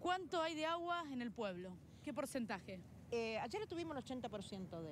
¿Cuánto hay de agua en el pueblo? ¿Qué porcentaje? Ayer tuvimos el 80%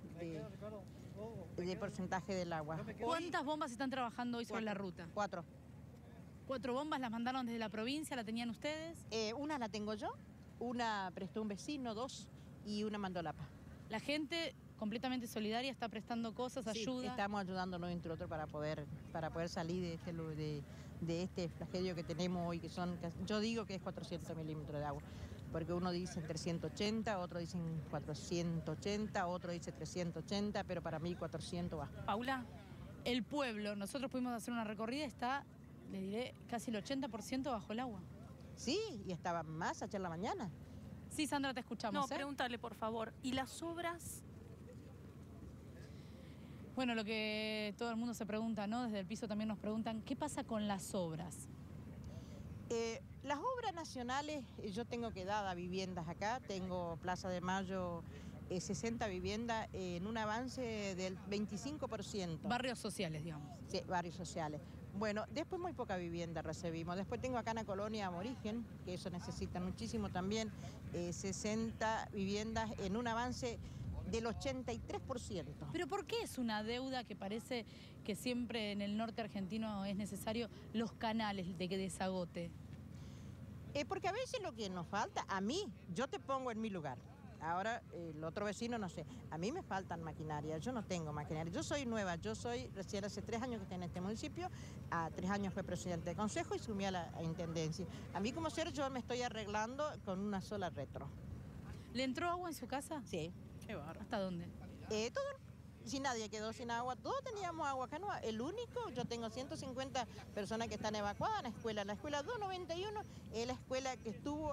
de porcentaje del agua. ¿Cuántas bombas están trabajando hoy sobre la ruta? 4. 4 bombas las mandaron desde la provincia, ¿la tenían ustedes? Una la tengo yo, una prestó un vecino, 2, y una mandó Lapa. La gente completamente solidaria está prestando cosas, Sí, ayuda. estamos ayudándonos entre otros para poder salir de este flagelio que tenemos hoy, que son, yo digo que es 400 milímetros de agua, porque uno dice 380, otro dicen 480, otro dice 380, pero para mí 400 va. Paula, el pueblo, nosotros pudimos hacer una recorrida, está, le diré, casi el 80% bajo el agua. Sí, y estaba más ayer en la mañana. Sí, Sandra, te escuchamos. No, pregúntale, por favor. ¿Y las obras? Bueno, lo que todo el mundo se pregunta, ¿no? Desde el piso también nos preguntan, ¿qué pasa con las obras? Las obras nacionales, yo tengo quedada viviendas acá, tengo Plaza de Mayo, 60 viviendas en un avance del 25%. Barrios sociales, digamos. Sí, barrios sociales. Bueno, después muy poca vivienda recibimos. Después tengo acá en la colonia Aborigen, que eso necesita muchísimo también, 60 viviendas en un avance del 83%. ¿Pero por qué es una deuda que parece que siempre en el norte argentino es necesario los canales de desagote? Porque a veces lo que nos falta, a mí, yo te pongo en mi lugar. Ahora el otro vecino no sé, a mí me faltan maquinaria, yo no tengo maquinaria, yo soy nueva, yo soy recién hace 3 años que estoy en este municipio, a 3 años fui presidente de consejo y sumí a la intendencia. A mí como ser yo me estoy arreglando con una sola retro. ¿Le entró agua en su casa? Sí. Qué barro. ¿Hasta dónde? Todo, si nadie quedó sin agua, todos teníamos agua acá, no, el único, yo tengo 150 personas que están evacuadas en la escuela 291 es la escuela que estuvo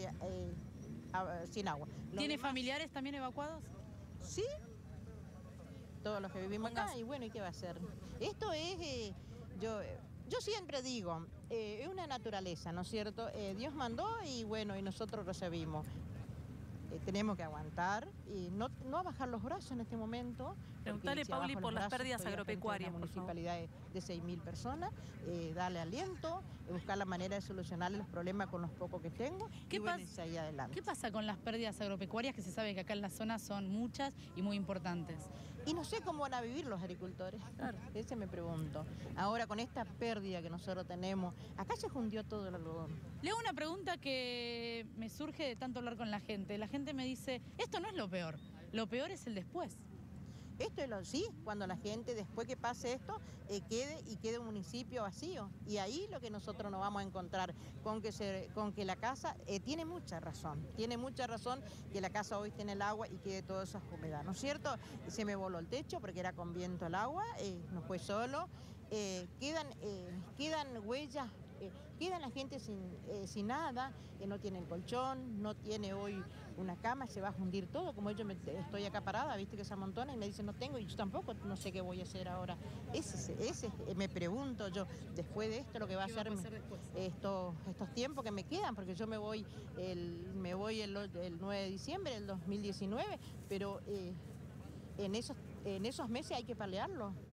sin agua. ¿Tiene familiares también evacuados? Sí, todos los que vivimos acá, y bueno, ¿y qué va a hacer? Esto es, yo siempre digo, es una naturaleza, ¿no es cierto? Dios mandó y bueno, y nosotros recibimos. Tenemos que aguantar y no bajar los brazos en este momento. Preguntale, Pauli, por las pérdidas agropecuarias, una por favor. municipalidad de 6.000 personas, darle aliento, buscar la manera de solucionar los problemas con los pocos que tengo y bueno, seguir adelante. ¿Qué pasa con las pérdidas agropecuarias que se sabe que acá en la zona son muchas y muy importantes? Y no sé cómo van a vivir los agricultores, Claro. Ese me pregunto. Ahora con esta pérdida que nosotros tenemos, acá se hundió todo el algodón. Le hago una pregunta que me surge de tanto hablar con la gente. La gente me dice, esto no es lo peor es el después. Esto es sí, cuando la gente, después que pase esto, quede un municipio vacío. Y ahí lo que nosotros nos vamos a encontrar, con que la casa tiene mucha razón que la casa hoy tiene el agua y quede toda esa humedad, ¿no es cierto? Se me voló el techo porque era con viento el agua, no fue solo, quedan huellas. Queda la gente sin nada, no tiene colchón, no tiene hoy una cama, se va a hundir todo, como yo estoy acá parada, viste que se amontona y me dicen no tengo y yo tampoco no sé qué voy a hacer ahora. Ese me pregunto yo, después de esto lo que va a hacer estos tiempos que me quedan, porque yo me voy el 9 de diciembre del 2019, pero en esos meses hay que paliarlo.